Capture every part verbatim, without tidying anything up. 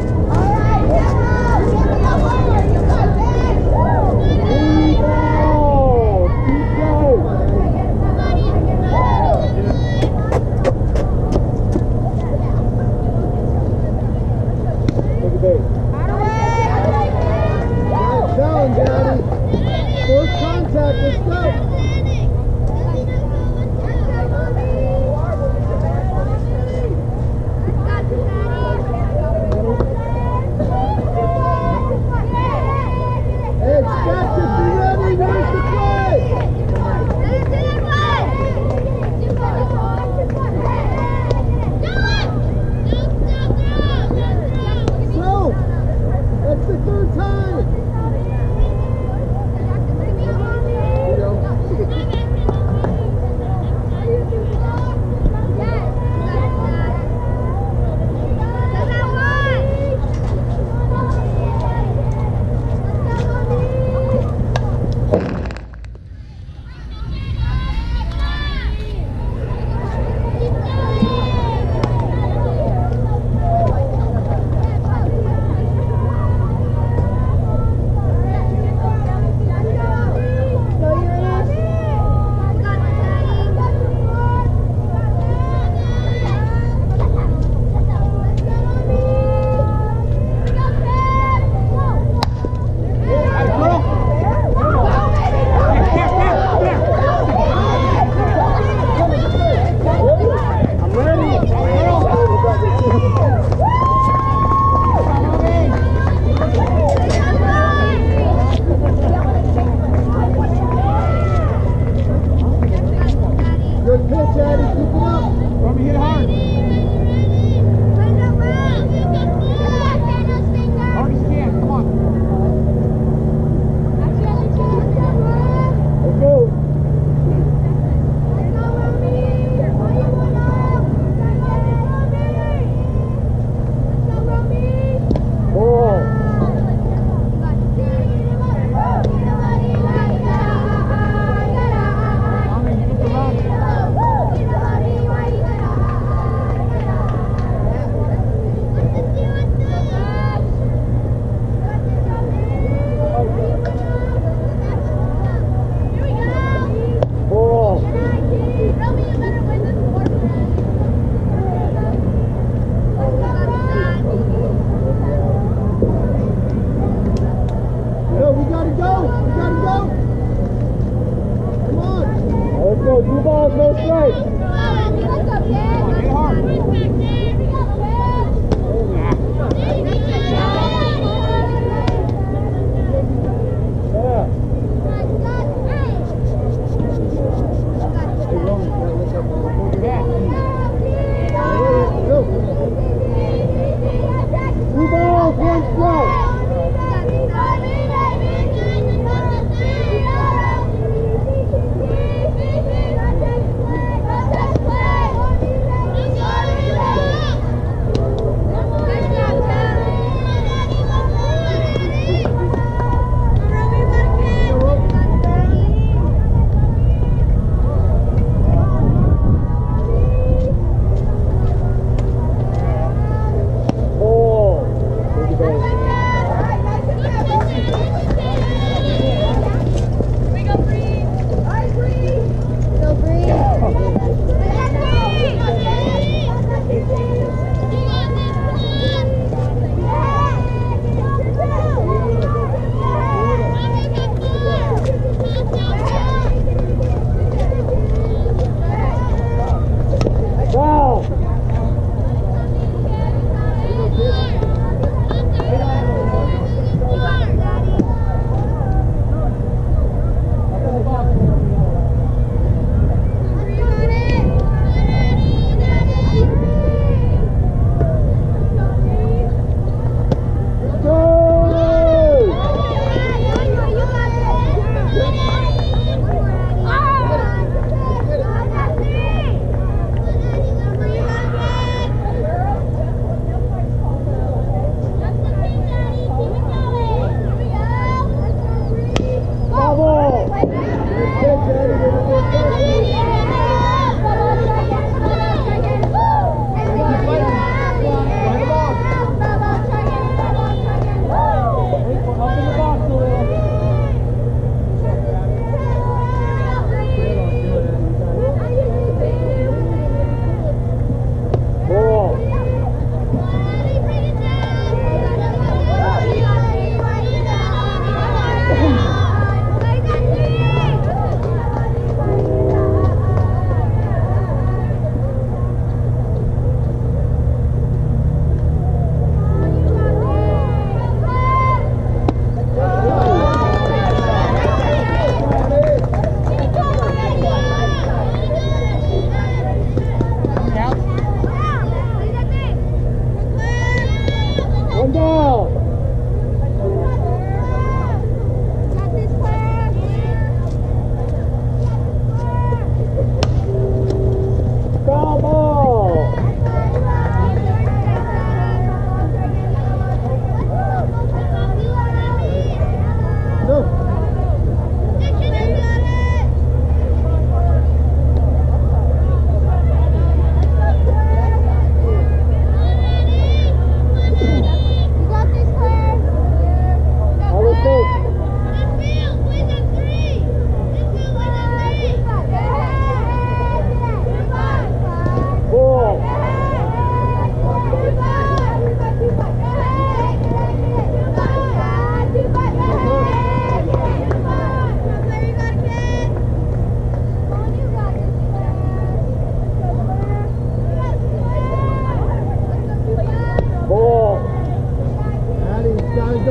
Ball.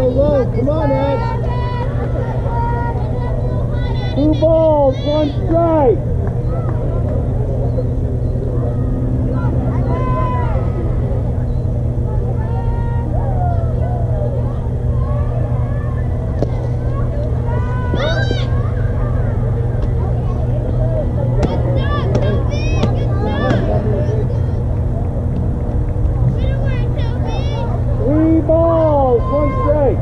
Go low. Come on, Ed. Two balls, one strike. Three balls, one strike.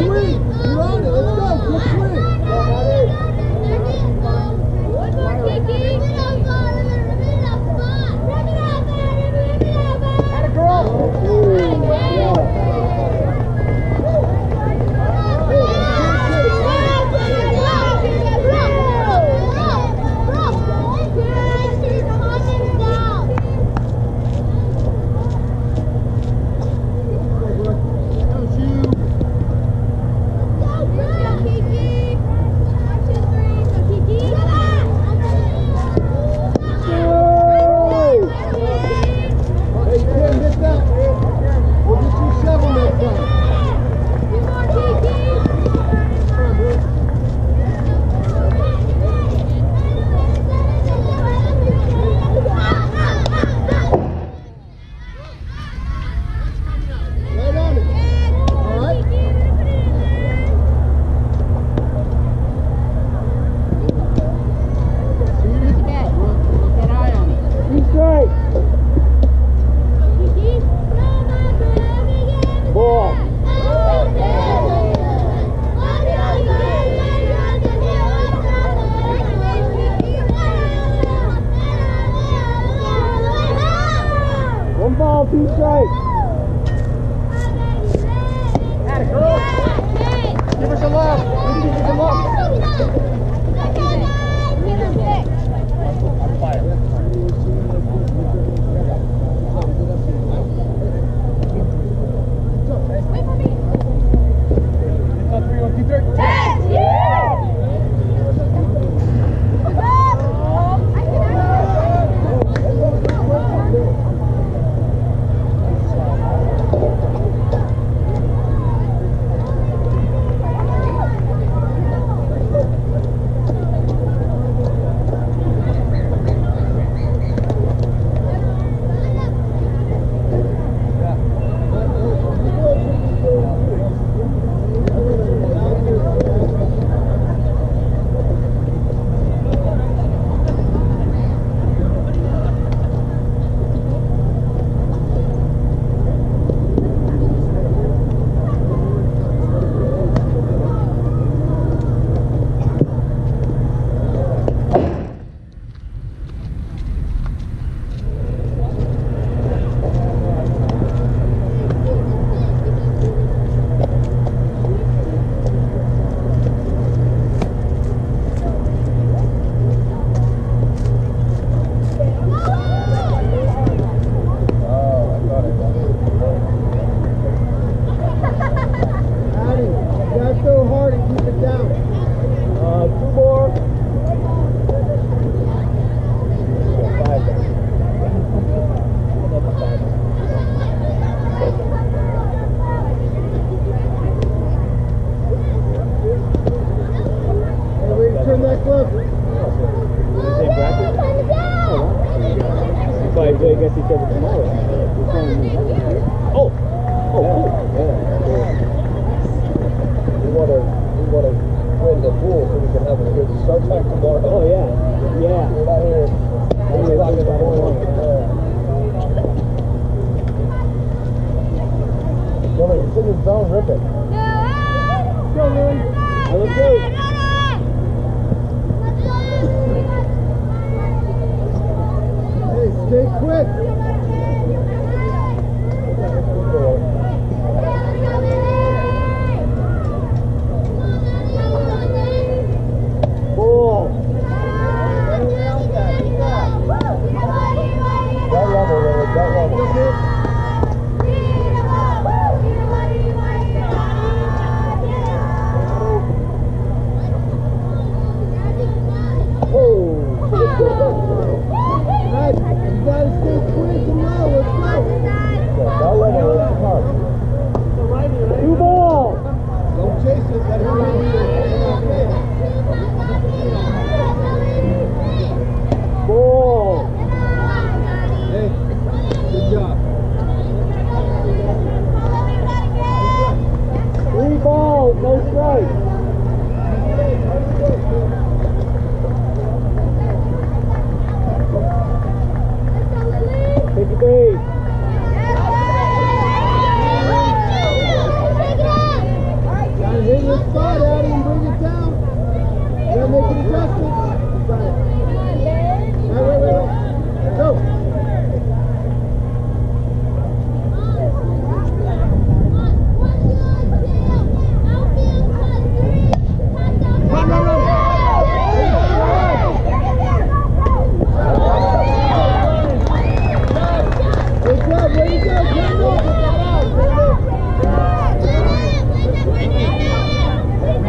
swing. You're on it. Let's go. Good swing. Had a girl. Two strikes. Had a girl. Give her some love. Give her some love. Wait for me. Three, one, two, three. outside, Adam, and bring it down. You gotta make an adjustment. Wait, wait, wait, wait. Go. Run, run, run. Good job, way to go, Kendall.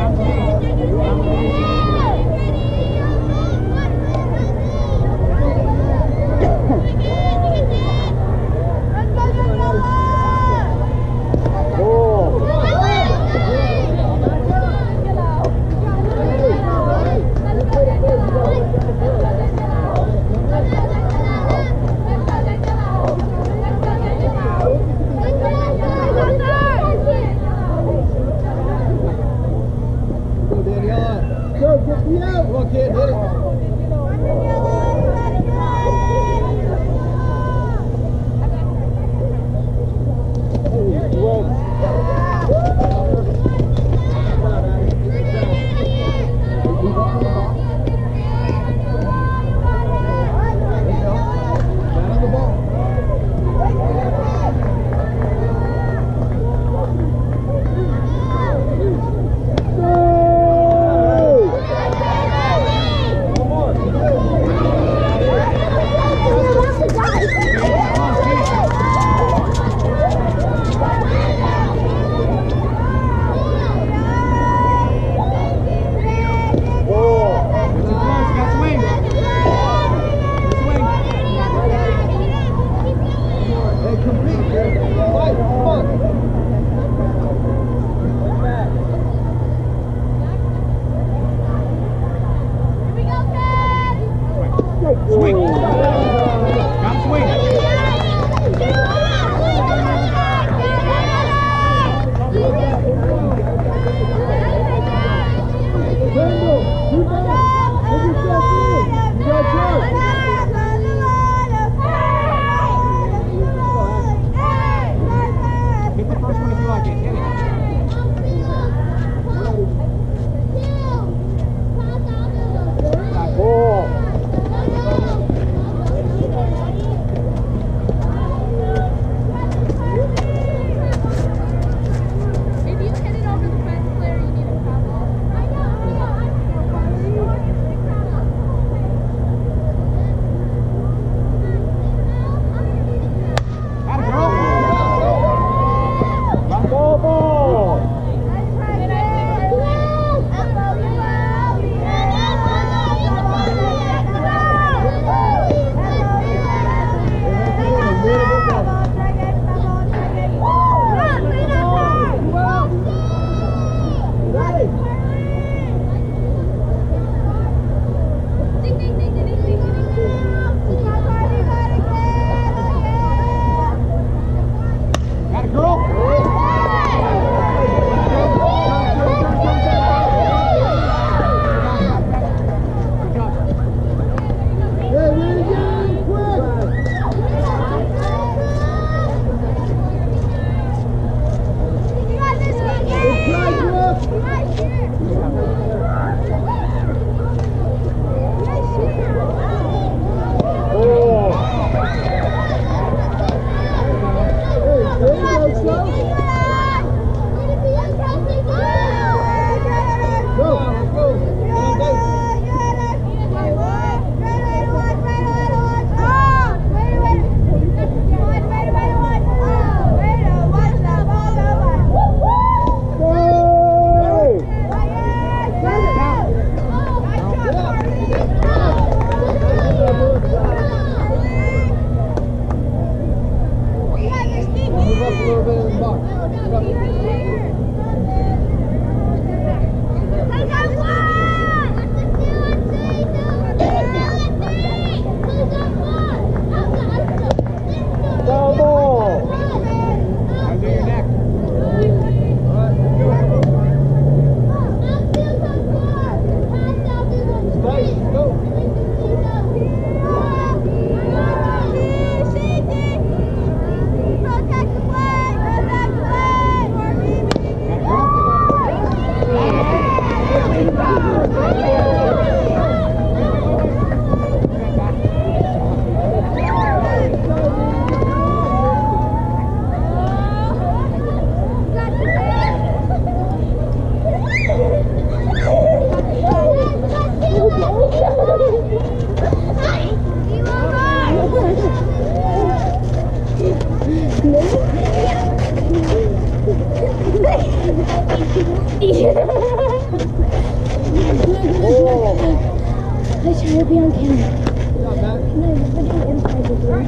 Let's try to be on camera. No, you're doing inside the room.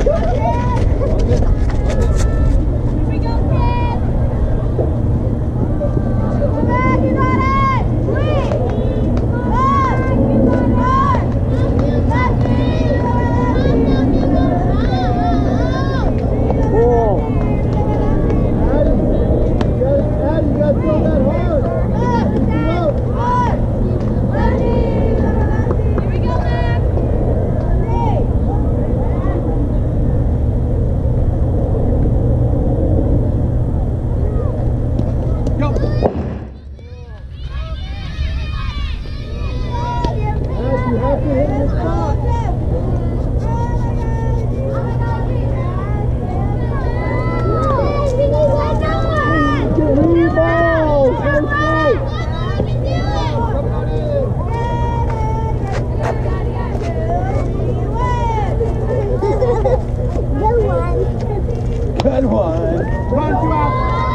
Good one. Run, two out.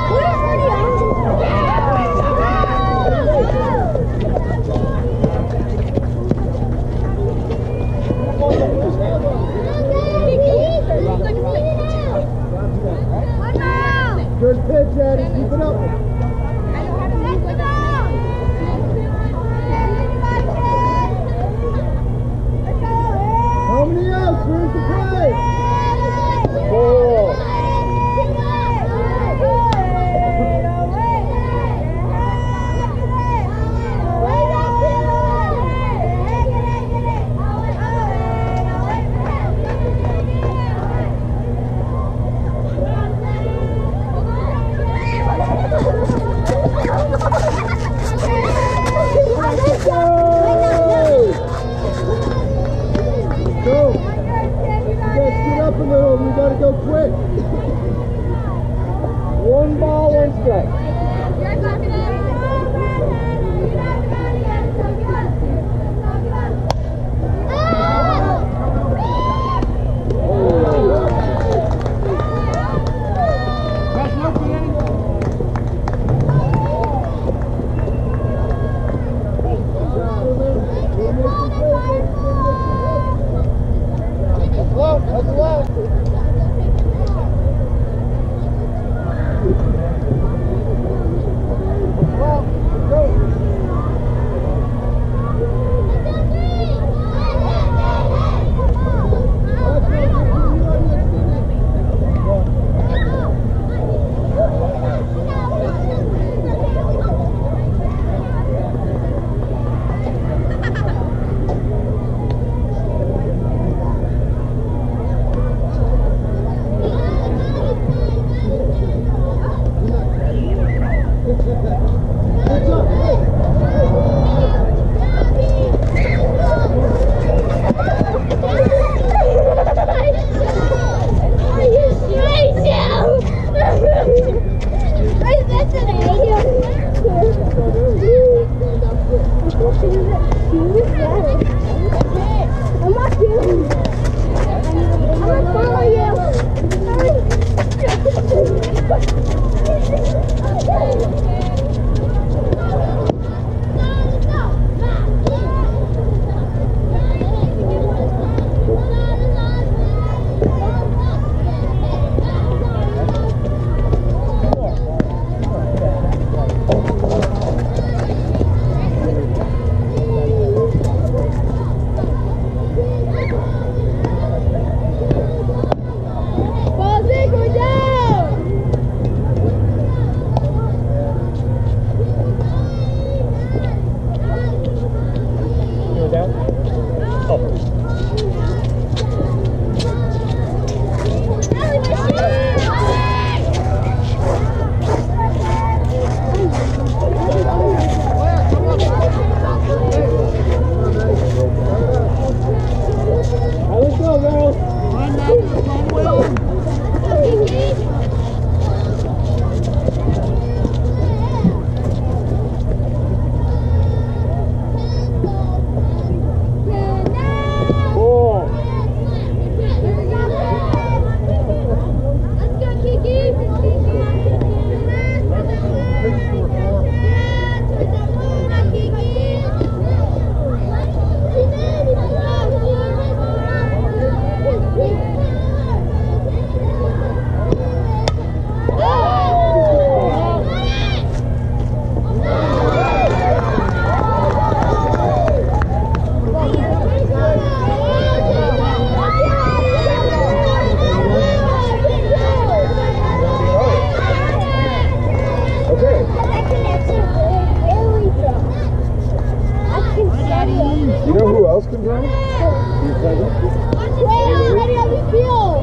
Good pitch, Eddie. Keep it up. How many outs? Where's the play? Four. Go. You guys get up a little. We gotta go quick. One ball, one strike. That's left. You know who else can drive? Your cousin? Wait, ready on the field.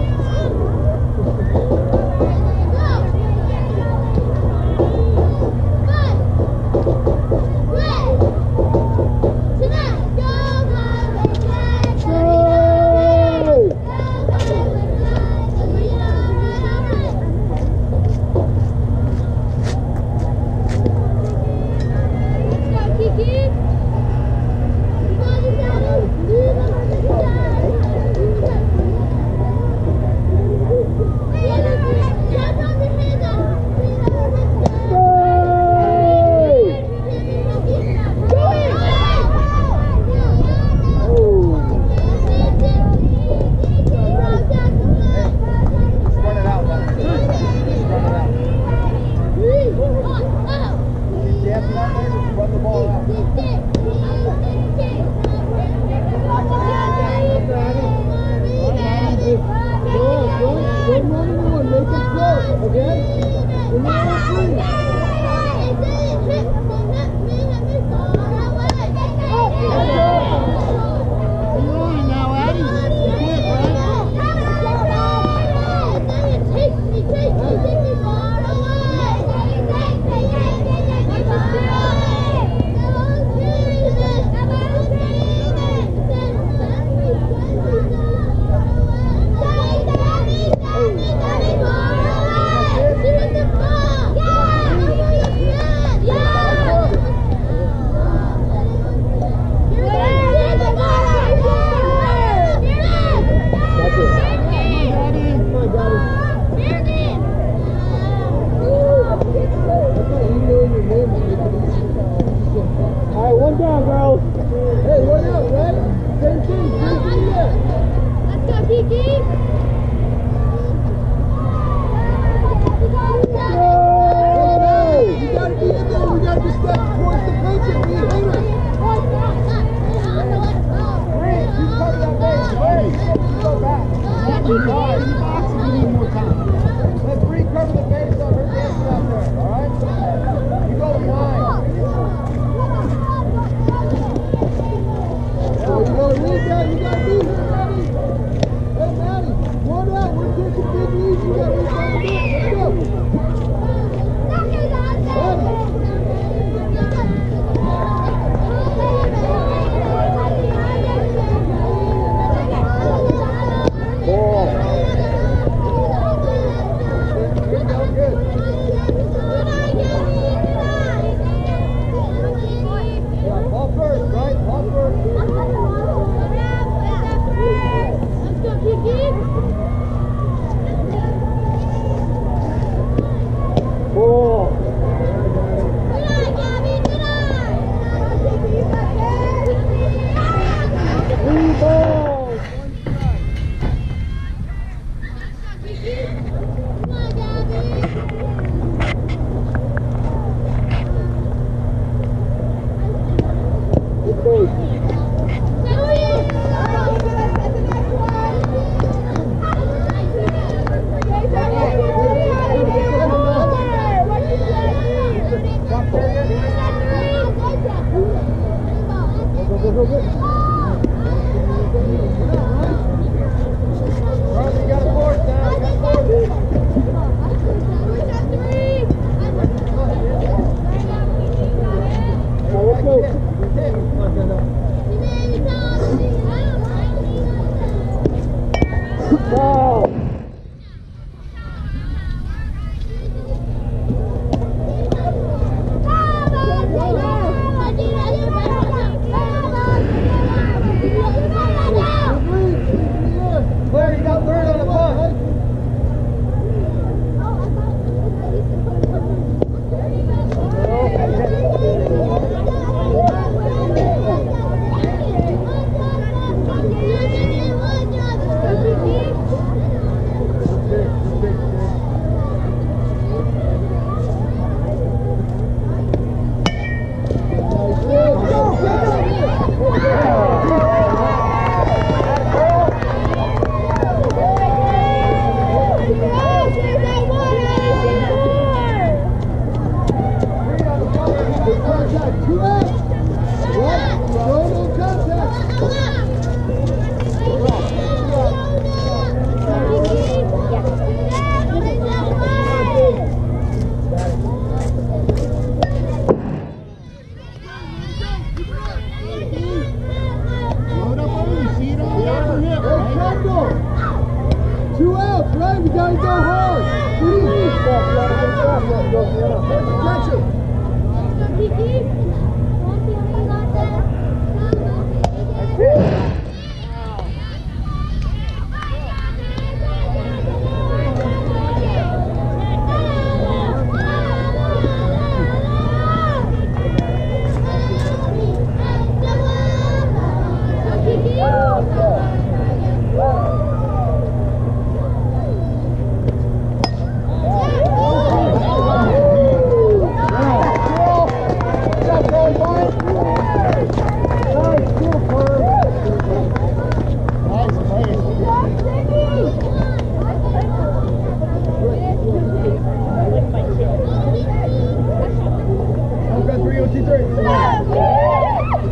two, three.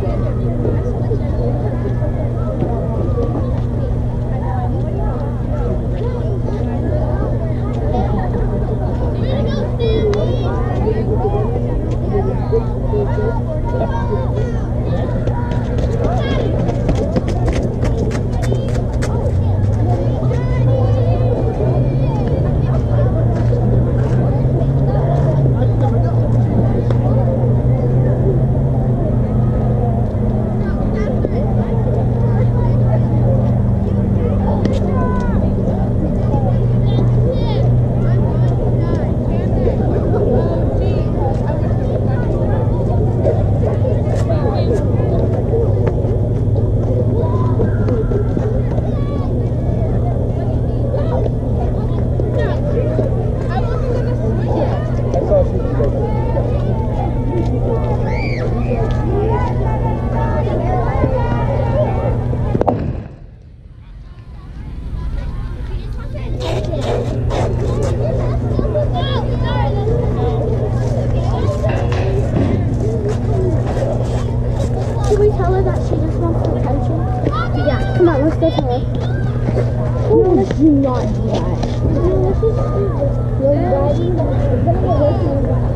Should we tell her that she just wants attention? Yeah, come on, let's go tell her. No, let's do not do that. No, let's just you're ready. We're gonna go working.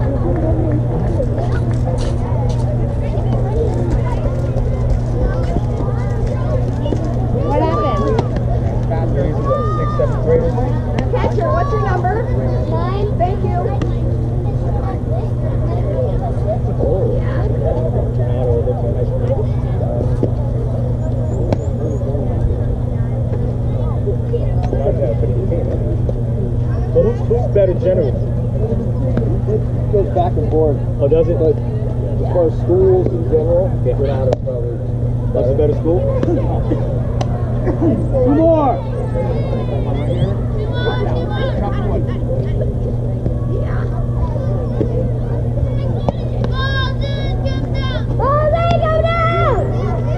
What happened? Six, seventh graders. Catcher, what's your number? Nine. Thank you. Well, who's, who's better generally? It goes back and forth. Oh, does it? But as far as schools in general, Granada probably. That's a better school? Two more! Oh, they go down!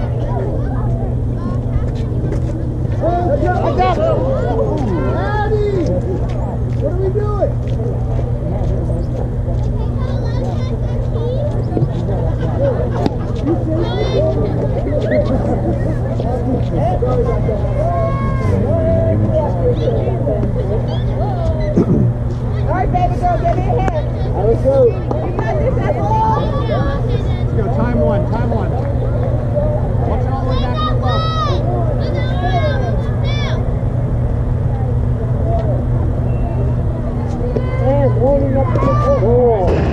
Let's go! Let's go! Daddy! What are we doing? All right, baby girl, give me a hand. Let's go! You got this, Ethel. Let's go. Time one. Time one. Watch it all the way back to the club. And warming up to the football.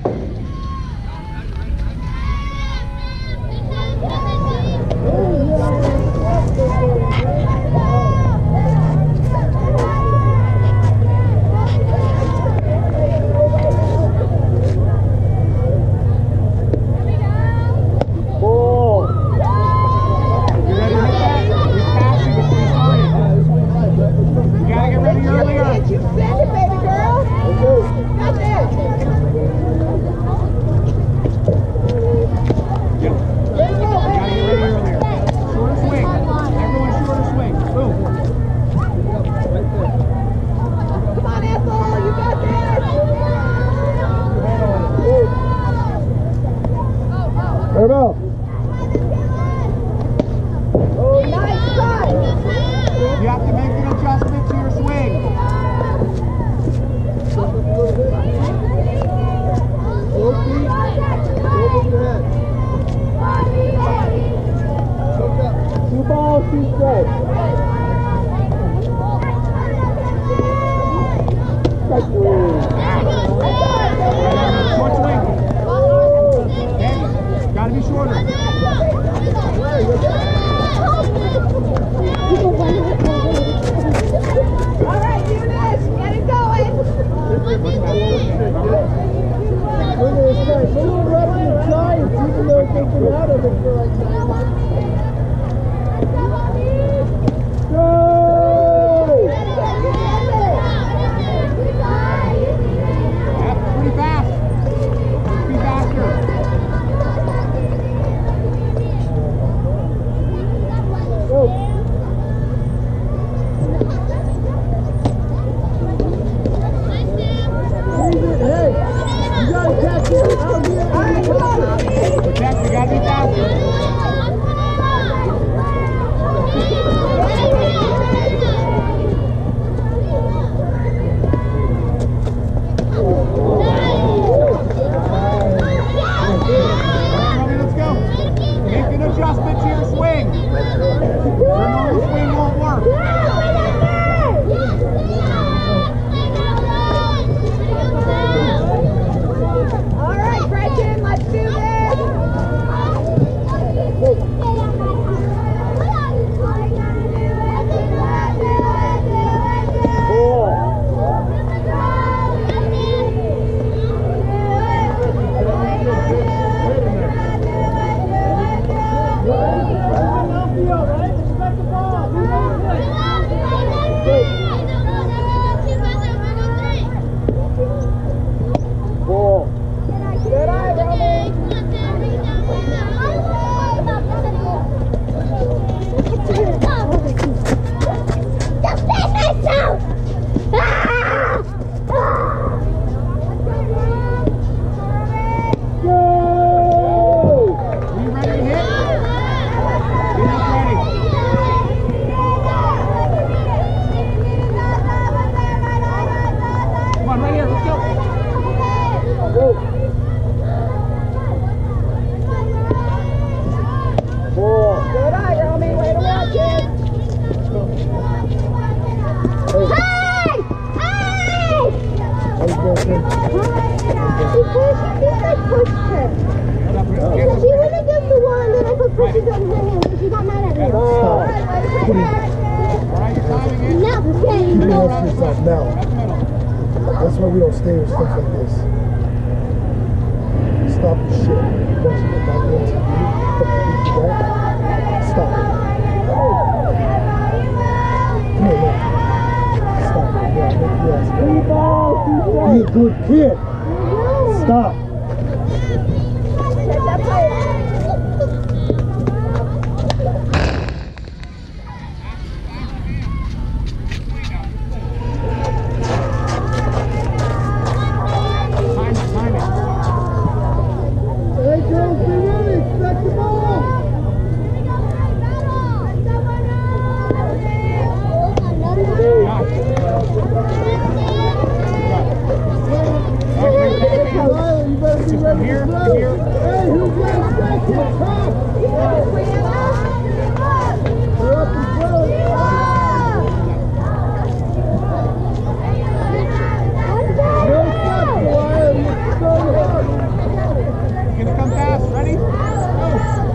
Ball. You ready to hit that? He's passing before you started. You gotta get ready earlier. Hit you, send it, baby girl. Let's go! Got this. Yeah. There you go, You gotta baby. get ready earlier. Shorter swing. Everyone shorter swing. Boom. Come on, Ethel, you got this. Airball. Oh, nice try. You have to make an adjustment to your swing. Both feet. Both of your head. Look up. Two balls, two strikes. Strike three. Short swing. Okay? Gotta be shorter. All right, Eunice, get it going. Look at this guy. Look at the rest of the Giants, even though they've been out of it for like nine months. Go! Yep, pretty fast. Be faster. Go! Hey, you gotta catch it. Out here. All right, come on. Good kid. Stop. Check that play. Time it, time it. Hey, girls, be ready. Expect the ball. Riley, you better be ready Here, to throw. here. Hey, who's got a second? Come. You're up in front. No stop, Riley. You're so hard. Gonna come fast. Ready? Go.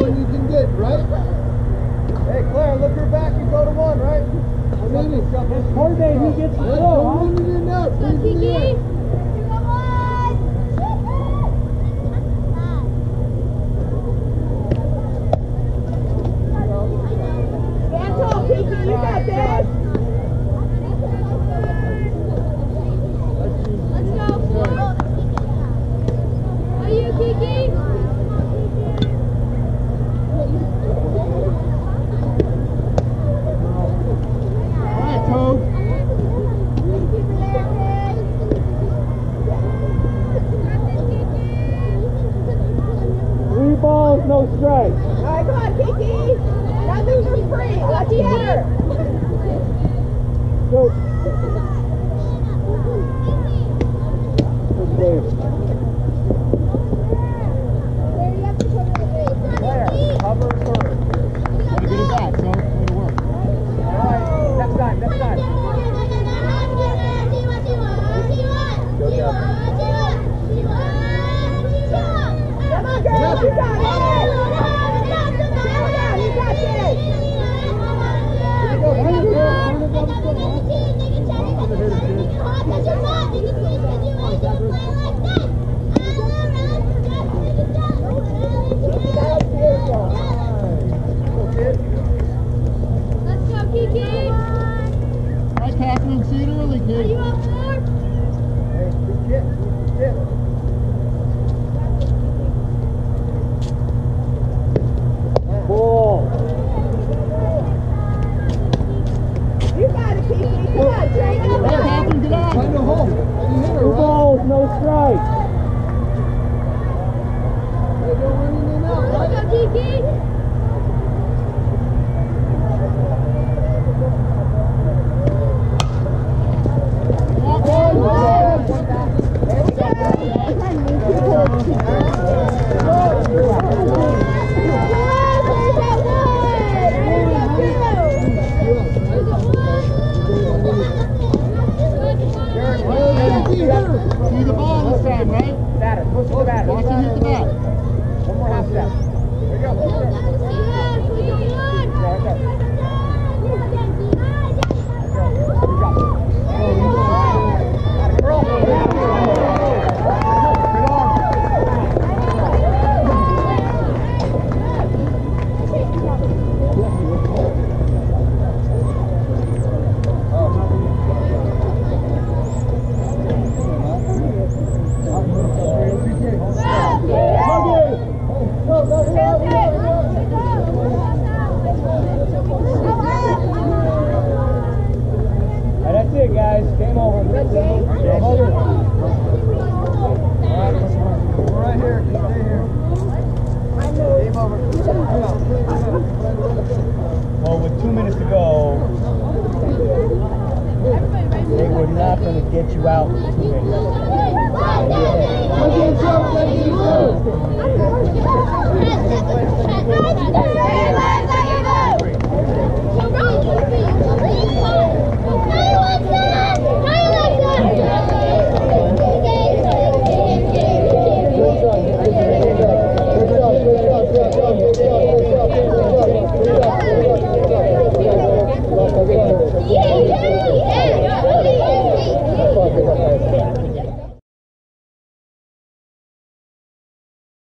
one you can get, right? Hey, Claire, look her back and go to one, right? One minute. Coordinate who gets the Let's ball, go, huh? one minute now. Go, Freeze in the Kiki. air. Stand tall, Kiki. You got this. Let's go. Are you Kiki? All right, Toad. Three balls, no strikes. All right, come on, Kiki. Nothing for free. Let's hit her. Go. Good game. Claire, cover third. Gotta get it back, so way to work. All right, next time, next time. Come on, girl. You got it. Down, down. You got this. Let's go, Kiki. Nice, Catherine. See it early, Are kid. you up there? Hey, good kid, good kid. Ball. You got it, Kiki. Come on, train Hey, up. Catherine, get out. Find a hole. You hit her, Two right? balls, no strikes. Hey, don't run in and out, Let's right? go, Kiki. See the ball this time, right? Batter, close to the batter. Watch it hit the bat. One more half step. There you go. There you go. And that's it, guys. Game over. Game over. We're right here. Stay here. Game over. Well, with two minutes to go, they were not going to get you out in two minutes. Good job, good job, good job, good job, good job, good job.